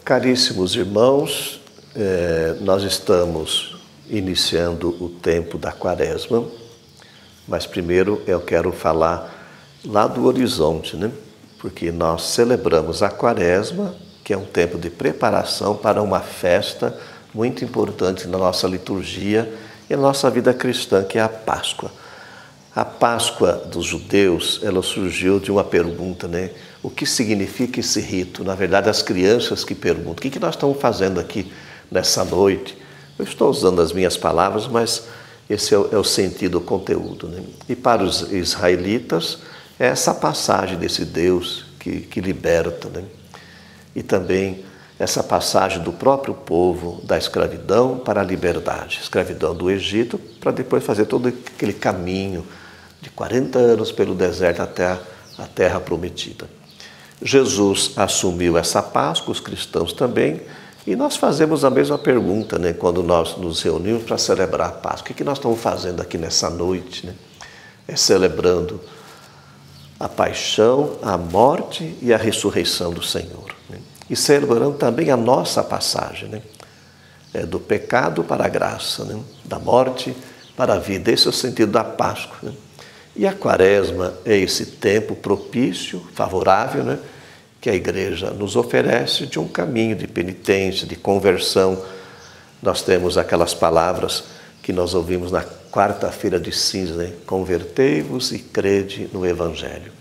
Caríssimos irmãos, nós estamos iniciando o tempo da Quaresma, mas primeiro eu quero falar lá do horizonte, né? Porque nós celebramos a Quaresma, que é um tempo de preparação para uma festa muito importante na nossa liturgia e na nossa vida cristã, que é a Páscoa. A Páscoa dos judeus, ela surgiu de uma pergunta, né? O que significa esse rito? Na verdade, as crianças que perguntam, o que nós estamos fazendo aqui nessa noite? Eu estou usando as minhas palavras, mas esse é o sentido, o conteúdo, né? E para os israelitas, é essa passagem desse Deus que liberta, né? E também essa passagem do próprio povo da escravidão para a liberdade, escravidão do Egito, para depois fazer todo aquele caminho de 40 anos pelo deserto até a terra prometida. Jesus assumiu essa Páscoa, os cristãos também, e nós fazemos a mesma pergunta, né, quando nós nos reunimos para celebrar a Páscoa. O que nós estamos fazendo aqui nessa noite, né? É celebrando a paixão, a morte e a ressurreição do Senhor, né? E celebrando também a nossa passagem, né? Do pecado para a graça, né? Da morte para a vida. Esse é o sentido da Páscoa, né? E a Quaresma é esse tempo propício, favorável, né? Que a Igreja nos oferece de um caminho de penitência, de conversão. Nós temos aquelas palavras que nós ouvimos na quarta-feira de cinzas, né? Convertei-vos e crede no Evangelho.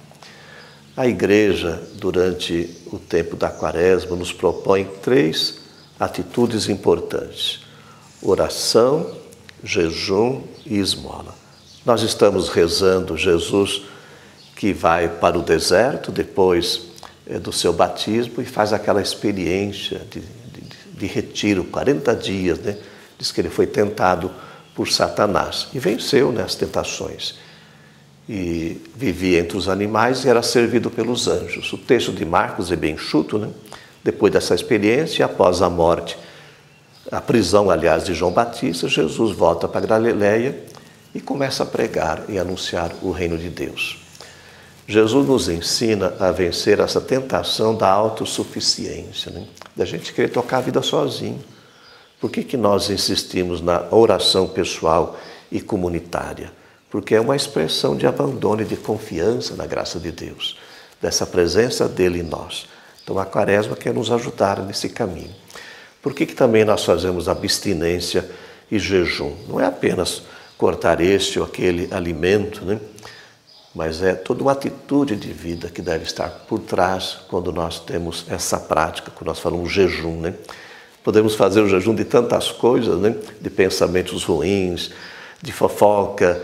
A Igreja, durante o tempo da Quaresma, nos propõe 3 atitudes importantes: oração, jejum e esmola. Nós estamos rezando Jesus que vai para o deserto depois do seu batismo e faz aquela experiência de retiro, 40 dias, né? Diz que ele foi tentado por Satanás e venceu, né, as tentações. E vivia entre os animais e era servido pelos anjos. O texto de Marcos é bem enxuto, né? Depois dessa experiência, após a morte, a prisão, aliás, de João Batista, Jesus volta para Galileia e começa a pregar e anunciar o reino de Deus. Jesus nos ensina a vencer essa tentação da autossuficiência, né? Da gente querer tocar a vida sozinho. Por que nós insistimos na oração pessoal e comunitária? Porque é uma expressão de abandono e de confiança na graça de Deus, dessa presença dele em nós. Então a Quaresma quer nos ajudar nesse caminho. Por que também nós fazemos abstinência e jejum? Não é apenas cortar este ou aquele alimento, né? Mas é toda uma atitude de vida que deve estar por trás quando nós temos essa prática, quando nós falamos jejum, né? Podemos fazer o jejum de tantas coisas, né? De pensamentos ruins, de fofoca,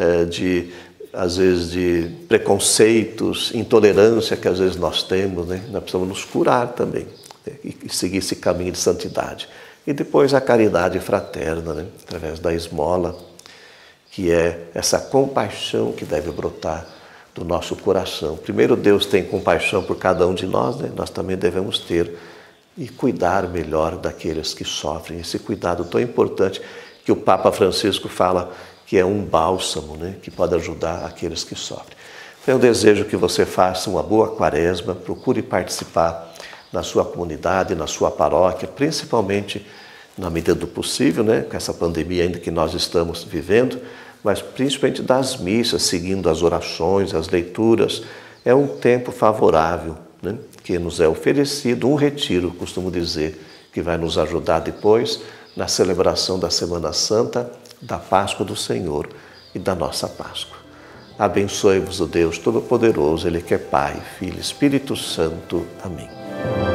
às vezes de preconceitos, intolerância que às vezes nós temos, né? Nós precisamos nos curar também, né? E seguir esse caminho de santidade. E depois a caridade fraterna, né? Através da esmola, que é essa compaixão que deve brotar do nosso coração. Primeiro, Deus tem compaixão por cada um de nós, né? Nós também devemos ter e cuidar melhor daqueles que sofrem. Esse cuidado tão importante que o Papa Francisco fala que é um bálsamo, né? Que pode ajudar aqueles que sofrem. Então, eu desejo que você faça uma boa Quaresma, procure participar na sua comunidade, na sua paróquia, principalmente na medida do possível, né? Com essa pandemia ainda que nós estamos vivendo, mas principalmente das missas, seguindo as orações, as leituras. É um tempo favorável, né? Que nos é oferecido, um retiro, costumo dizer, que vai nos ajudar depois na celebração da Semana Santa, da Páscoa do Senhor e da nossa Páscoa. Abençoe-vos o Deus Todo-Poderoso, Ele que é Pai, Filho e Espírito Santo. Amém.